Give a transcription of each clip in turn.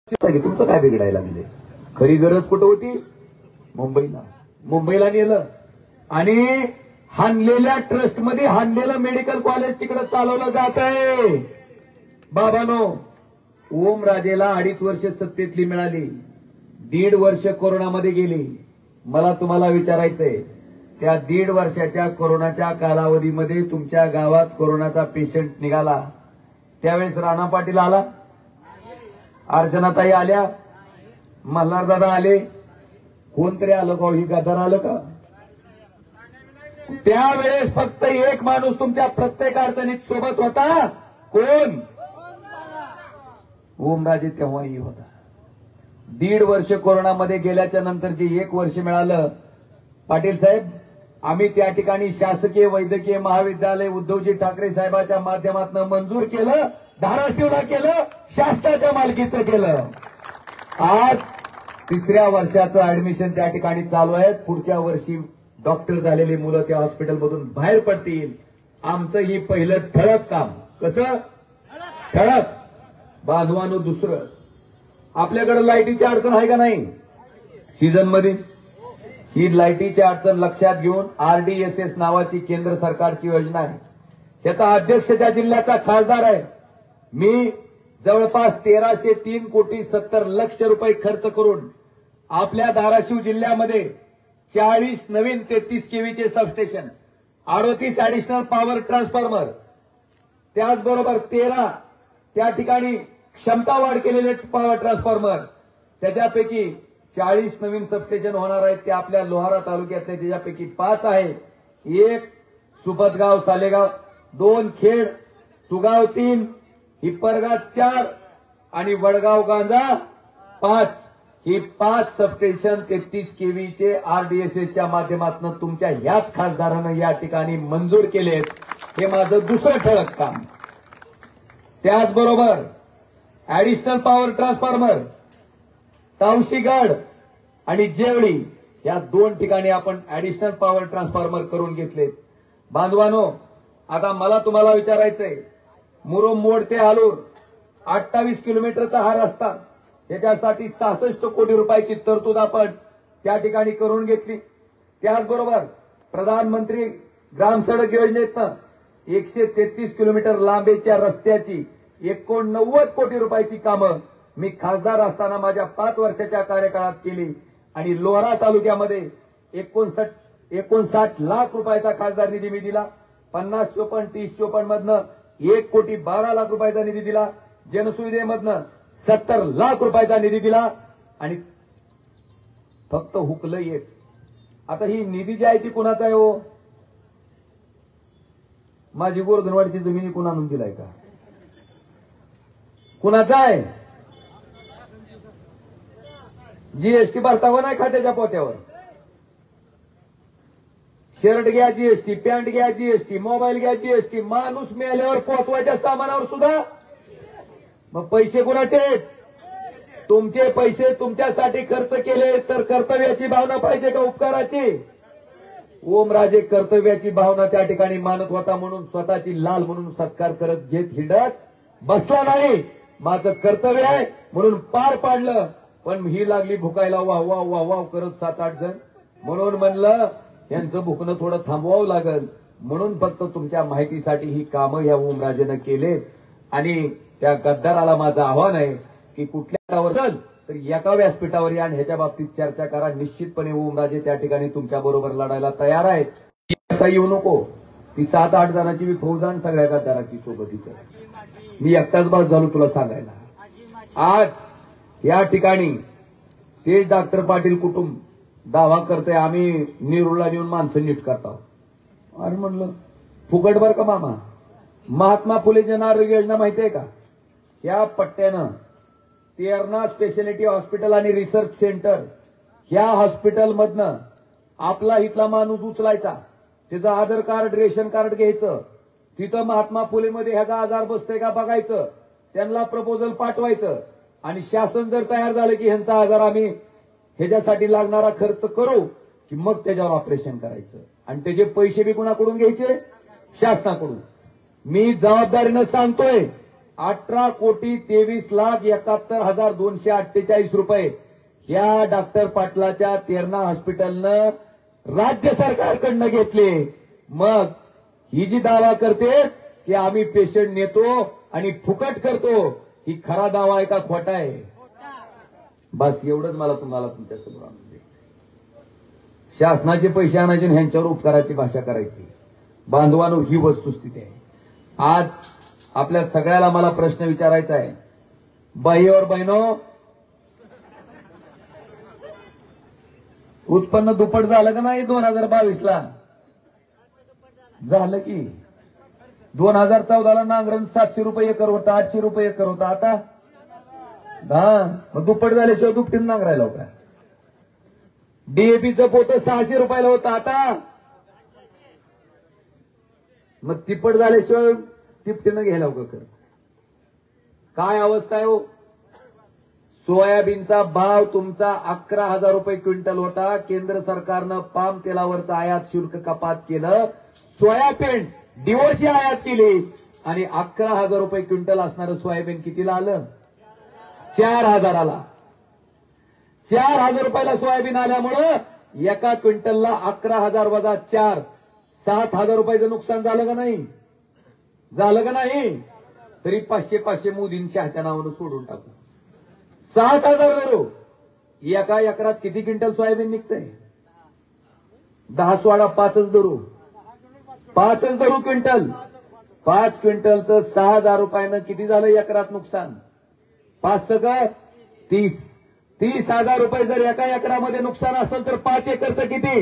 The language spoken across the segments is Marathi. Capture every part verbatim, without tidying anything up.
तुमचं काय बिघडायला लागले? खरी गरज कुठं होती? मुंबईला. मुंबईला नेलं आणि हाणलेल्या ट्रस्टमध्ये हाणलेलं मेडिकल कॉलेज तिकडे चालवलं जात आहे. बाबानो, ओमराजेला अडीच वर्ष सत्तेतली मिळाली, दीड वर्ष कोरोनामध्ये गेली. मला तुम्हाला विचारायचंय, त्या दीड वर्षाच्या कोरोनाच्या कालावधीमध्ये तुमच्या गावात कोरोनाचा पेशंट निघाला त्यावेळेस राणा पाटील आला, अर्चनाताई आल्या, मल्हारदादा आले, कोणतरी आलं का? ही गद्दार आलं का? त्यावेळेस फक्त एक माणूस तुमच्या प्रत्येक अडचणीत सोबत होता. कोण? ओमराजे तेव्हाही होता. दीड वर्ष कोरोनामध्ये गेल्याच्या नंतर जे एक वर्ष मिळालं, पाटील साहेब, आम्ही त्या ठिकाणी शासकीय वैद्यकीय महाविद्यालय उद्धवजी ठाकरे साहेबांच्या माध्यमातून मंजूर केलं, धाराशिवला केलं, शासनाच्या मालकीचं केलं. आज तिसऱ्या वर्षाचं ऍडमिशन त्या ठिकाणी चालू आहे. पुढच्या वर्षी डॉक्टर झालेली मुलं त्या हॉस्पिटलमधून बाहेर पडतील. आमचं ही पहिलं ठळक काम. कसं ठळक? बांधवानो, दुसरं, आपल्याकडे लाईटीची अडचण आहे का नाही? सीझन मध्ये ही लाईटीची अडचण लक्षात घेऊन आरडीएसएस नावाची केंद्र सरकारची योजना आहे. याचा अध्यक्ष त्या जिल्ह्याचा खासदार आहे. मी जवळपास तेराशे तीन कोटी सत्तर लक्ष रुपये खर्च करून आपल्या धाराशिव जिल्ह्यामध्ये चाळीस नवीन तेहतीस केव्हीचे सबस्टेशन, अडोतीस ऍडिशनल पॉवर ट्रान्सफॉर्मर, त्याचबरोबर तेरा त्या ठिकाणी क्षमता वाढ केलेले पॉवर ट्रान्सफॉर्मर, त्याच्यापैकी चाळीस नवीन सबस्टेशन होणार आहेत. ते आपल्या लोहारा तालुक्याचे, त्याच्यापैकी पाच आहे. एक सुपतगाव सालेगाव, दोन खेड, तुगाव तीन, हिप्परगा चार आणि वडगाव गांजा पाच. ही पाच सबस्टेशन तेहतीस केव्हीचे आरडीएसएसच्या माध्यमातून तुमच्या याच खासदारानं या ठिकाणी मंजूर केलेत. हे माझं दुसरं ठळक काम. त्याचबरोबर ऍडिशनल पॉवर ट्रान्सफॉर्मर तावशीगड आणि जेवळी या दोन ठिकाणी आपण ऍडिशनल पॉवर ट्रान्सफॉर्मर करून घेतलेत. बांधवानो, आता मला तुम्हाला विचारायचंय, मुरुम मोड ते हालूर अठ्ठावीस किलोमीटरचा हा रस्ता, याच्यासाठी सहासष्ट कोटी रुपयाची तरतूद आपण त्या ठिकाणी करून घेतली. त्याचबरोबर प्रधानमंत्री ग्राम सडक योजनेतनं एकशे तेहतीस किलोमीटर लांबीच्या रस्त्याची एकोणनव्वद कोटी रुपयाची कामं मी खासदार असताना माझ्या पाच वर्षाच्या कार्यकाळात केली आणि लोहारा तालुक्यामध्ये एकोणसाठ एकोणसाठ लाख रुपयाचा खासदार निधी मी दिला. पन्नास चोपन्न तीस चोपन्न मधनं एक कोटी बारा लाख रुपयाचा निधी दिला. जनसुविधेमधनं सत्तर लाख रुपयाचा निधी दिला आणि फक्त हुकलं येत. आता ही निधी जी आहे ती कुणाचा आहे हो? माझी गोरधनवाडीची जमिनी कुणा आणून दिलाय का? कुणाचा आहे? जीएसटी भरतावा नाही खात्याच्या पोत्यावर. शर्ट घ्या जीएसटी, पॅन्ट घ्या जीएसटी, मोबाईल घ्या जीएसटी, माणूस मेल्यावर पोहोचवायच्या सामानावर सुद्धा. मग पैसे कुणाचे? तुमचे पैसे तुमच्यासाठी खर्च केले तर कर्तव्याची भावना पाहिजे का उपकाराची? ओमराजे कर्तव्याची भावना त्या ठिकाणी मानत होता म्हणून स्वतःची लाल म्हणून सत्कार करत घेत हिंडत बसला नाही. माझं कर्तव्य आहे म्हणून पार पाडलं. पण ही लागली भुकायला वाह वाह वाह वाह करत सात आठ जण, म्हणून म्हणलं यांचं भुकणं थोडं थांबवावं लागल. म्हणून फक्त तुमच्या माहितीसाठी ही कामं या ओमराजेनं केलेत. आणि त्या गद्दाराला माझं आव्हान आहे की कुठल्या चल तर एका व्यासपीठावर या आणि ह्याच्या बाबतीत चर्चा करा. निश्चितपणे ओमराजे त्या ठिकाणी तुमच्या बरोबर लढायला तयार आहेत. आता येऊ नको, ती सात आठ जणांची मी फौजान सगळ्या गद्दाराची सोबत इथं. मी एकटाच बास झालो तुला सांगायला. आज या ठिकाणी तेच डॉक्टर पाटील कुटुंब दावा करते आम्ही नेरूळला नेऊन माणसं नीट करतो. अरे म्हणलं फुकट बर का मामा? महात्मा फुले जन आरोग्य योजना माहितीये का? या पट्ट्यानं तेरणा स्पेशालिटी हॉस्पिटल आणि रिसर्च सेंटर ह्या हॉस्पिटलमधनं आपला इथला माणूस उचलायचा, त्याचं आधार कार्ड रेशन कार्ड घ्यायचं, तिथं महात्मा फुलेमध्ये ह्याचा आजार बसतोय का बघायचं, त्यांना प्रपोजल पाठवायचं आणि शासन जर तयार झालं की ह्यांचा आजार आम्ही ह्याच्यासाठी लागणारा खर्च करू की मग त्याच्यावर ऑपरेशन करायचं. आणि त्याचे पैसे बी कुणाकडून घ्यायचे? शासनाकडून. मी जबाबदारीनं सांगतोय अठरा कोटी तेवीस लाख एकाहत्तर हजार दोनशे अठ्ठेचाळीस रुपये या डॉक्टर पाटलाच्या तेरणा हॉस्पिटलनं राज्य सरकारकडनं घेतले. मग ही जी दावा करते की आम्ही पेशंट नेतो आणि फुकट करतो, ही खरा दावा आहे का खोटा आहे? बस एवढंच मला तुम्हाला तुमच्यासमोर आणून द्यायचं. शासनाचे पैसे आणायचे आणि ह्यांच्यावर उपकाराची भाषा करायची. बांधवांनो, ही वस्तुस्थिती आहे. आज आपल्या सगळ्याला मला प्रश्न विचारायचा आहे. बाई और बहिणो, उत्पन्न दुप्पट झालं का नाही दोन हजार बावीस ला? झालं की. दोन हजार चौदा ला नांगरण सातशे रुपये एकर होता, आठशे रुपये एकर होता. आता हा मग दुप्पट झाल्याशिवाय दुपटीनं नांगरायला का? डीएपीचं पोतं सहाशे रुपयाला होतं, आता मग तिप्पट झाल्याशिवाय तिपटीनं घ्यायला का खर्च? काय अवस्था आहे हो? सोयाबीनचा भाव तुमचा अकरा हजार रुपये क्विंटल होता. केंद्र सरकारनं पाम तेलावरचं आयात शुल्क कपात केलं. सोयाबीन डिवोर्सी आयात केली आणि अकरा हजार रुपये क्विंटल असणारं सोयाबीन कितीला आलं? चार हजाराला. चार हजार रुपयाला सोयाबीन आल्यामुळं एका क्विंटलला अकरा हजार वजा चार, सात हजार रुपयाचं नुकसान झालं का नाही? झालं का नाही? तरी पाचशे पाचशे मोदीं शहाच्या नावानं सोडून टाकू. सात हजार धरू. एका एकरात किती क्विंटल सोयाबीन निघतंय? दहा सोळा पाचच धरू. पाचच धरू क्विंटल. पाच क्विंटलचं सहा हजार रुपयानं किती झालं एकरात नुकसान? पाच सगळं तीस. तीस हजार रुपये जर एका एकरामध्ये नुकसान असेल तर पाच एकरचं किती?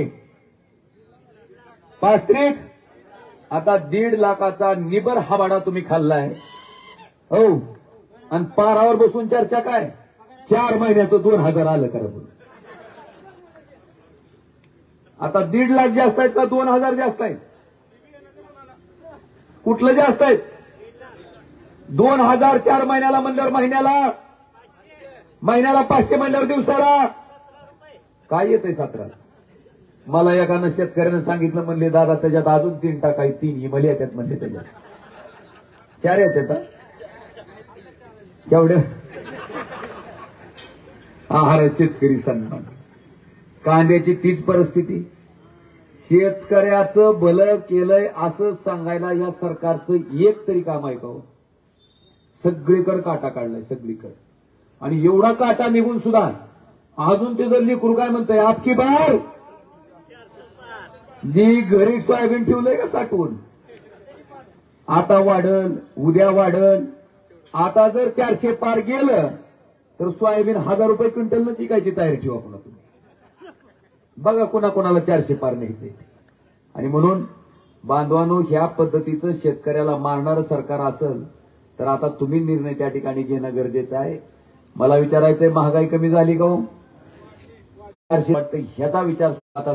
पाच त्रिक. आता दीड लाखाचा निबर हवाडा तुम्ही खाल्लाय हो, आणि पारावर बसून चर्चा काय? चार महिन्याचं दोन हजार आलं करा बोल. आता दीड लाख जास्त आहेत का दोन हजार जास्त आहेत? कुठलं जास्त आहेत? दोन हजार चार महिन्याला म्हणल्यावर महिन्याला महिन्याला पाचशे म्हणल्यावर दिवसाला काय येतंय सतरा? मला एकानं शेतकऱ्यानं सांगितलं, म्हणले दादा त्याच्यात अजून तीन टाकाय, तीन इमली येतात म्हणले, त्याच्यात चार येतात. केवढं आहार शेतकरी सन्मान. कांद्याची तीच परिस्थिती. शेतकऱ्याचं भलं केलंय असं सांगायला या सरकारचं एक तरी काम आहे का हो? सगळीकडे काटा काढलाय, सगळीकडे. आणि एवढा काटा निघून सुद्धा अजून ते जर लेकरू काय म्हणतंय, आपकी बार जी घरी सोयाबीन ठेवलंय का साठवून, आता वाढल, उद्या वाढल. आता जर चारशे पार गेलं तर सोयाबीन हजार रुपये क्विंटल न विकायची तयारी ठेवा पुन्हा तुम्ही. बघा कोणा कोणाला चारशे पार न्यायचे. आणि म्हणून बांधवांनो, ह्या पद्धतीचं शेतकऱ्याला मारणारं सरकार असेल तर आता तुम्ही निर्णय त्या ठिकाणी घेणं गरजेचं आहे. मला विचारायचंय, महागाई कमी झाली का हो? वाटतं ह्याचा विचार आता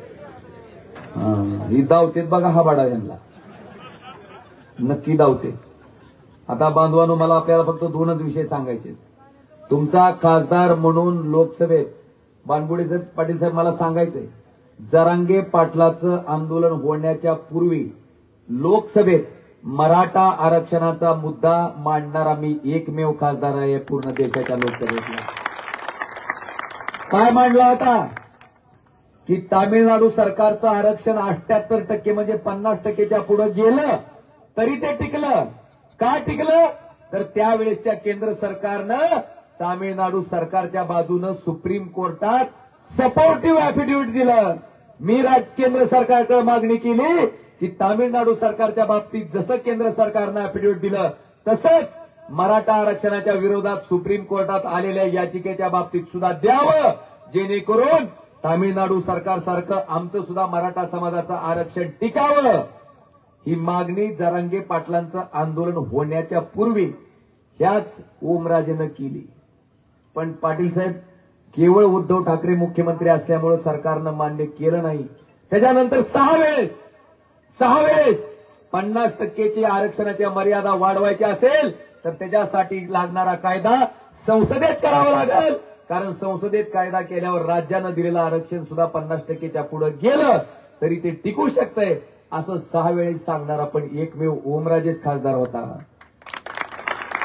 ही दावतेत बघा हा बाडा यांना, नक्की दावते. आता बांधवांनो, मला आपल्याला फक्त दोनच विषय सांगायचे. तुमचा खासदार म्हणून लोकसभेत बानगुडे साहेब, पाटील साहेब, मला सांगायचंय, जरांगे पाटलाचं आंदोलन होण्याच्या पूर्वी लोकसभेत मराठा आरक्षणाचा मुद्दा मांडणारा मी एकमेव खासदार आहे पूर्ण देशाच्या लोकसभेतला. काय मांडला होता की तामिळनाडू सरकारचं आरक्षण अठ्याहत्तर टक्के म्हणजे पन्नास टक्केच्या पुढे गेलं तरी ते टिकलं. का टिकलं? तर त्यावेळेसच्या केंद्र सरकारनं तामिळनाडू सरकारच्या बाजूनं सुप्रीम कोर्टात सपोर्टिव्ह अॅफिडेव्हिट दिलं. मी राज केंद्र सरकारकडे मागणी केली की तामिळनाडू सरकारच्या बाबतीत जसं केंद्र सरकारनं अॅफिडेव्हिट दिलं तसंच मराठा आरक्षणाच्या विरोधात सुप्रीम कोर्टात आलेल्या याचिकेच्या बाबतीत सुद्धा द्यावं, जेणेकरून तामिळनाडू सरकारसारखं आमचं सुद्धा मराठा समाजाचं आरक्षण टिकावं. ही मागणी जरांगे पाटलांचं आंदोलन होण्याच्या पूर्वी ह्याच ओमराजेनं केली. पण पाटील साहेब, केवळ उद्धव ठाकरे मुख्यमंत्री असल्यामुळे सरकारनं मान्य केलं नाही. त्याच्यानंतर सहा वेळेस सहा वेळेस पन्नास टक्केची आरक्षणाच्या मर्यादा वाढवायची असेल तर त्याच्यासाठी लागणारा कायदा संसदेत करावा लागेल. कारण संसदेत कायदा केल्यावर राज्यानं दिलेलं आरक्षण सुद्धा पन्नास टक्केच्या पुढे गेलं तरी ते टिकू शकतंय असं सहा वेळेस सांगणारा पण एकमेव ओमराजेच खासदार होता.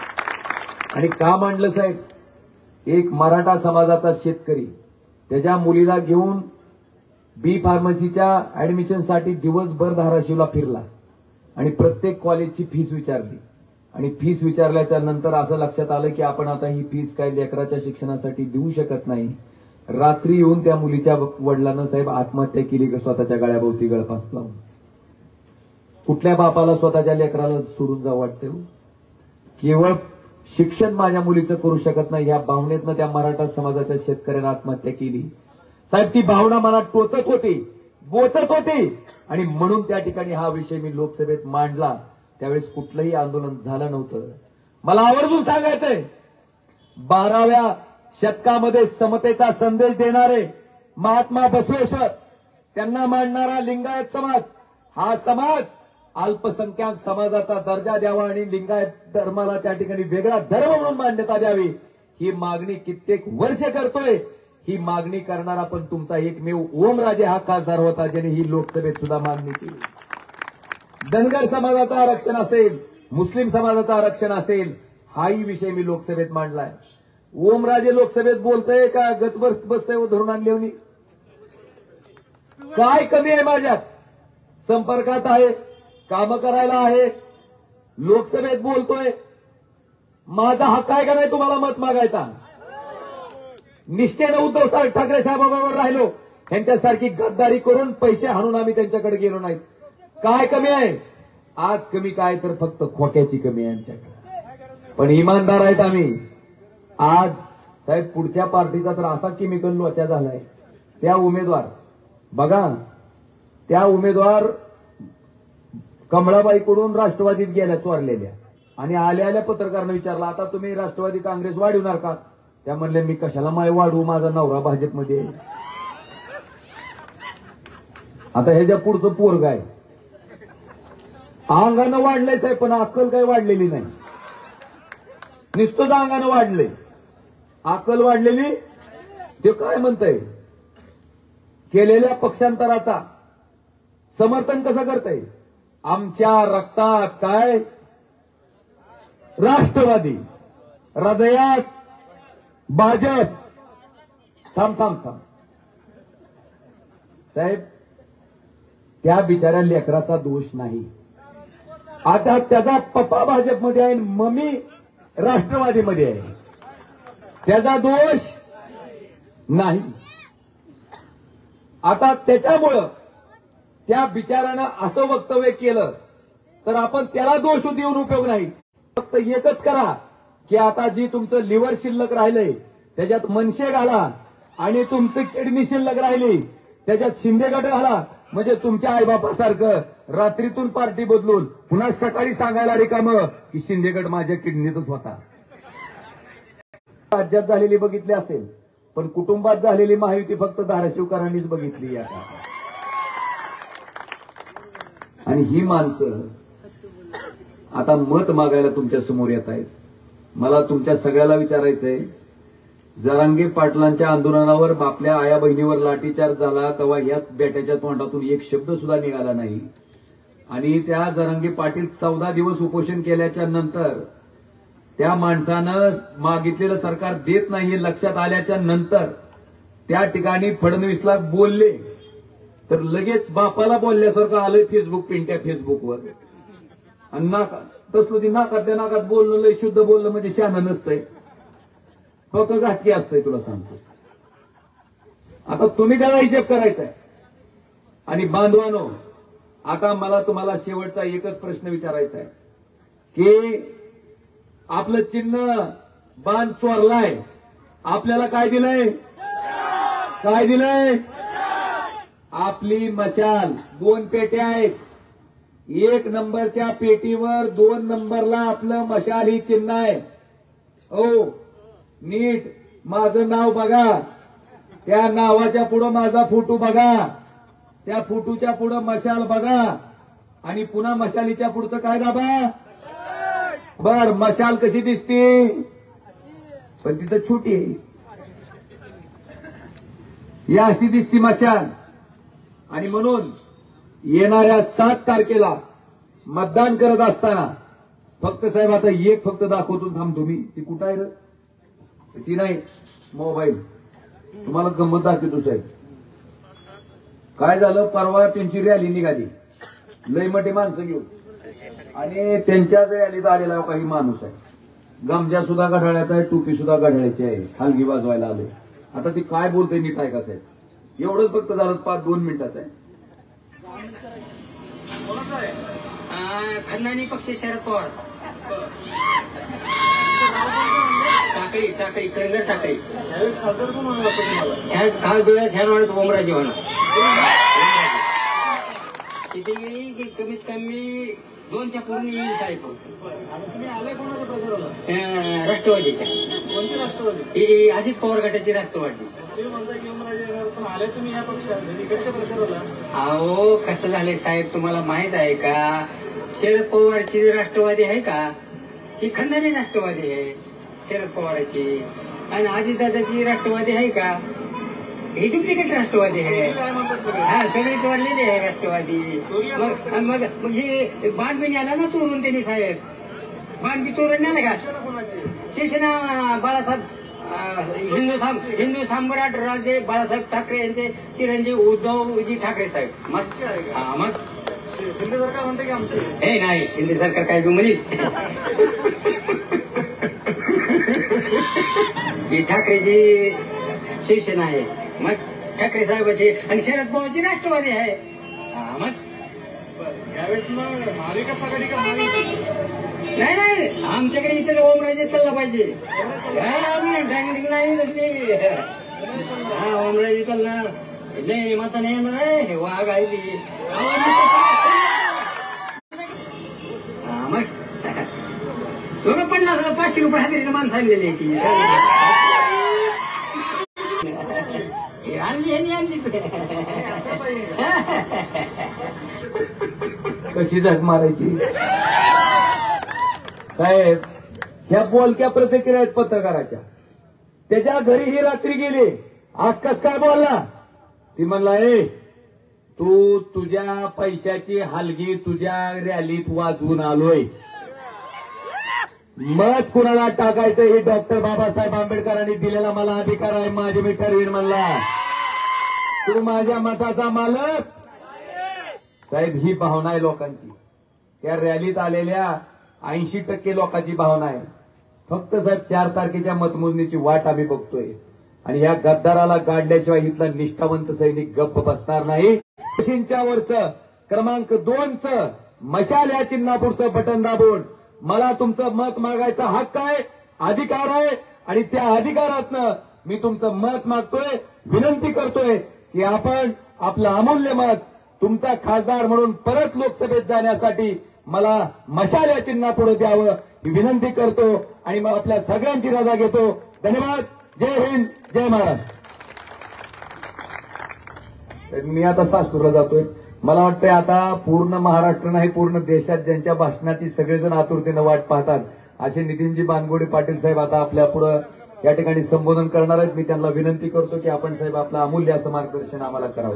आणि का मांडलं साहेब? एक मराठा समाजाचा शेतकरी त्याच्या मुलीला घेऊन बी फार्मसीच्या ऍडमिशनसाठी दिवसभर धाराशिवला फिरला आणि प्रत्येक कॉलेजची फीस विचारली आणि फीस विचारल्याच्या नंतर असं लक्षात आलं की आपण आता ही फीस काय लेकराच्या शिक्षणासाठी देऊ शकत नाही. रात्री येऊन त्या मुलीच्या वडिलांना साहेब आत्महत्या केली की स्वतःच्या गळ्याभोवती गळफास लावून. कुठल्या बापाला स्वतःच्या लेकराला सोडून जावं वाटतं? केवळ शिक्षण माझ्या मुलीचं करू शकत नाही या भावनेतनं त्या मराठा समाजाच्या शेतकऱ्यानं आत्महत्या केली. साहेब ती भावना मला टोचत होती, बोचत होती आणि म्हणून त्या ठिकाणी हा विषय मी लोकसभेत मांडला. त्यावेळेस कुठलंही आंदोलन झालं नव्हतं. मला आवर्जून सांगायचंय, बाराव्या शतकामध्ये समतेचा संदेश देणारे महात्मा बसवेश्वर त्यांना मांडणारा लिंगायत समाज, हा समाज अल्पसंख्याक समाजाचा दर्जा द्यावा आणि लिंगायत धर्माला त्या ठिकाणी वेगळा धर्म म्हणून मान्यता द्यावी ही मागणी कित्येक वर्ष करतोय. ही मागणी करणारा पण तुमचा एकमेव ओमराजे हा खासदार होता ज्याने ही लोकसभेत सुद्धा मागणी केली. धनगर समाजाचं आरक्षण असेल, मुस्लिम समाजाचं आरक्षण असेल, हाही विषय मी लोकसभेत मांडलाय. ओमराजे लोकसभेत बोलतोय का गचबस बसतोय धरून आणली? काय कमी आहे माझ्यात? संपर्कात आहे, काम करायला आहे, लोकसभेत बोलतोय. माझा हक्क आहे का नाही तुम्हाला मत मागायचा? निष्ठेनं उद्धव ठाकरे साहेबाबरोबर राहिलो, यांच्यासारखी गद्दारी करून पैसे हाणून आम्ही त्यांच्याकडे गेलो नाहीत. काय कमी आहे? आज कमी काय तर फक्त खोक्याची कमी आहे आमच्याकडे, पण इमानदार आहेत आम्ही. आज साहेब पुढच्या पार्टीचा तर असा केमिकल लोचा झालाय. त्या उमेदवार बघा, त्या उमेदवार कमळाबाईकडून राष्ट्रवादीत गेल्या चोरलेल्या आणि आल्या आल्या पत्रकारांना विचारला, आता तुम्ही राष्ट्रवादी काँग्रेस वाढवणार का? त्या म्हणले, मी कशाला माय वाढवू, माझा नवरा भाजपमध्ये. आता ह्याच्या पुढचं पोरग आहे, अंगानं वाढलंय साहेब पण अक्कल काही वाढलेली नाही. नुसतंच अंगानं वाढलंय, अक्कल वाढलेली. ते काय म्हणतंय, केलेल्या पक्षांतराचा समर्थन कसं करतंय? आमच्या रक्तात काय राष्ट्रवादी, हृदयात भाजप. थांब थांब थांब साहेब, त्या बिचाऱ्या लेकराचा दोष नाही. आता त्याचा पप्पा भाजपमध्ये आहे, मम्मी राष्ट्रवादीमध्ये आहे, त्याचा दोष नाही. आता त्याच्यामुळं त्या बिचारानं असं वक्तव्य केलं तर आपण त्याला दोष देऊन उपयोग नाही. फक्त एकच करा की आता जी तुमचं लिव्हर शिल्लक राहिलंय त्याच्यात मनसे घाला आणि तुमचं किडनी शिल्लक राहिली त्याच्यात शिंदे गट घाला. म्हणजे तुमच्या आईबापासारखं रात्रीतून पार्टी बदलून पुन्हा सकाळी सांगायला रिकामं की शिंदे गट माझ्या किडनीतच होता. राज्यात झालेली बघितली असेल, पण कुटुंबात झालेली महायुती फक्त धाराशिवकरांनीच बघितली आता. आणि ही माणसं आता मत मागायला तुमच्या समोर येत आहेत. मला तुमच्या सगळ्याला विचारायचंय, जरांगे पाटलांच्या आंदोलनावर आपल्या आया बहिणीवर लाठीचार्ज झाला तेव्हा या बेट्याच्या तोंडातून एक शब्द सुद्धा निघाला नाही. आणि त्या जरांगे पाटील चौदा दिवस उपोषण केल्याच्या नंतर त्या माणसानं मागितलेलं सरकार देत नाही हे लक्षात आल्याच्या नंतर त्या ठिकाणी फडणवीसला बोलले तर लगेच बापाला बोलल्यासारखं आलंय फेसबुक पिंट्या फेसबुकवर. आणि नाका तसलं ती नाकातल्या नाकात बोलणं लय शुद्ध बोलणं म्हणजे शहाणं नसतंय, फक्त घातकी असतंय तुला सांगतो. आता तुम्ही त्याला हिशेब करायचाय. आणि बांधवानो, आता मला तुम्हाला शेवटचा एकच प्रश्न विचारायचा आहे की आपलं चिन्ह बांध चोरलाय, आपल्याला काय दिलंय? काय दिलंय? आपली मशाल. दोन पेट्या आहेत, एक नंबरच्या पेटीवर दोन नंबरला आपलं मशाल ही चिन्ह आहे. हो, नीट माझं नाव बघा, त्या नावाच्या पुढं माझा फोटो बघा, त्या फोटोच्या पुढं मशाल बघा आणि पुन्हा मशालीच्या पुढचं काय दाबा. बर, मशाल कशी दिसते? पण तिथं छोटी आहे, या अशी दिसती मशाल. आणि म्हणून येणाऱ्या सात तारखेला मतदान करत असताना फक्त साहेब आता एक फक्त दाखवतो थांब तुम्ही, ती कुठं आहे रे? ती नाही मोबाईल, तुम्हाला गंमत दाखवतो साहेब. काय झालं, परवा त्यांची रॅली निघाली लय मोठी माणसं घेऊन, आणि त्यांच्याच रॅलीत आलेला काही माणूस आहे, गमजा सुद्धा गढाळ्याचा आहे, टोपी सुद्धा गढाळ्याची आहे, हलगी वाजवायला आले. आता ती काय बोलते नीट आहे का साहेब? एवढंच फक्त झालं, पाच दोन मिनिटाचं आहे. खंदानी पक्ष शरद पवार, टाकळी टाकळी करंगर टाकळी, ह्याच खास डोळ्यास ह्या वेळेस ओमराजे होणार. तिथे गेली की कमीत कमी दोनच्या पूर्ण येईल साहेब. राष्ट्रवादीच्या कोणती राष्ट्रवादी? अजित पवार गटाची राष्ट्रवादी. आले तुम्ही या पक्षात इकडच्या प्रचाराला? अहो कसं झालंय साहेब, तुम्हाला माहित आहे का, शरद पवारची राष्ट्रवादी आहे का, ही खंदानी राष्ट्रवादी आहे शरद पवाराची, आणि अजितदादाची राष्ट्रवादी आहे का, ही डुप्लिकेट राष्ट्रवादी आहे. हा सगळी चोरलेली आहे राष्ट्रवादी. मग मग मग हे बाणबी आला ना चोरून त्यांनी साहेब, बाणबी चोरून नेला का? शिवसेना बाळासाहेब हिंदू साम हिंदू सम्राट राजे बाळासाहेब ठाकरे यांचे चिरंजीव उद्धवजी ठाकरे साहेब. मग हा मग शिंदे सरकार म्हणते की आमचे हे नाही, शिंदे सरकार काय म्हणेल. ही ठाकरेची शिवसेना आहे, मग ठाकरे साहेबाची, आणि शरद पवारची राष्ट्रवादी आहे. हा मग यावेळेस मग महाविकास आघाडी का महायुती? नाही नाही, आमच्याकडे इतर ओमराजे चालला पाहिजे. नाही हा ओमराजे चालणार नाही, माता नाही येणार आहे, वाघ आहे. हा मग दोघं पन्नास पाचशे रुपये हजेरीने माणसं आणलेली आहे ती. आणली आणली कशी झक मारायची साहेब? ह्या बोलक्या प्रतिक्रिया आहेत पत्रकाराच्या. त्याच्या घरी ही रात्री गेली, आज कस काय बोलला? ती म्हणला, ए तू तुझ्या पैशाची हलगी तुझ्या रॅलीत वाजवून आलोय, मत कुणाला टाकायचं हे डॉक्टर बाबासाहेब आंबेडकरांनी दिलेला मला अधिकार आहे, माझे मी ठरवीन म्हणला. तू माझ्या मताचा मालक साहेब. ही भावना आहे लोकांची, त्या रॅलीत आलेल्या ऐंशी टक्के लोकांची भावना आहे. फक्त साहेब चार तारखेच्या मतमोजणीची वाट आम्ही बघतोय, आणि या गद्दाराला गाडल्याशिवाय इथला निष्ठावंत सैनिक गप्प बसणार नाही. वरचं क्रमांक दोनचं मशाल या चिन्हापुढचं बटन दाबून मला तुमचं मत मागायचा हक्क आहे, अधिकार आहे, आणि त्या अधिकारातनं मी तुमचं मत मागतोय, विनंती करतोय की आपण आपलं अमूल्य मत तुमचा खासदार म्हणून परत लोकसभेत जाण्यासाठी मला मशाल या चिन्हापुढे द्यावं ही विनंती करतो, आणि मग आपल्या सगळ्यांची रजा घेतो. धन्यवाद. जय हिंद, जय महाराष्ट्र. मी आता सासपूरला जातोय. मला वाटतंय आता पूर्ण महाराष्ट्र नाही, पूर्ण देशात ज्यांच्या भाषणाची सगळेजण आतुरतेनं वाट पाहतात असे नितीनजी बानगोडे पाटील साहेब आता आपल्या पुढे या ठिकाणी संबोधन करणार आहेत. मी त्यांना विनंती करतो की आपण साहेब आपलं अमूल्य असं मार्गदर्शन आम्हाला करावं.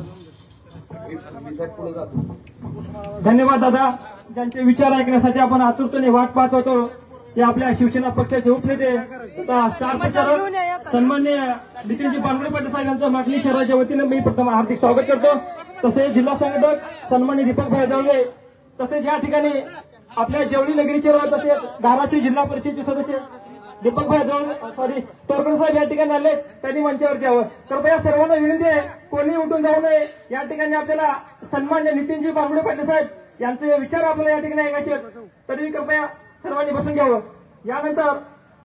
पुढे जातो. धन्यवाद दादा. ज्यांचे विचार ऐकण्यासाठी आपण आतुरतेने वाट पाहत होतो ते आपल्या शिवसेना पक्षाचे उपनेते तथा स्टार प्रचारक सन्मान्य नितीनजी बानगोडे पाटील साहेब यांचं मागणी शहराच्या वतीने मी प्रथम हार्दिक स्वागत करतो. तसेच जिल्हा संघटक सन्मान्य दीपक भाई जावळे, तसेच या ठिकाणी आपल्या जेवळी नगरीचे तसेच धाराशिव जिल्हा परिषदेचे सदस्य दीपक भाई जावळे सॉरी तोरकडे साहेब या ठिकाणी आले, त्यांनी मंचावरती यावं. कृपया सर्वांना विनंती आहे, कोणी उठून जाऊ नये. या ठिकाणी आपल्याला सन्मान्य नितीनजी बानगोडे पाटील साहेब यांचे विचार आपल्याला या ठिकाणी ऐकायचे, तरी कृपया सर्वांनी बसून घ्यावं. यानंतर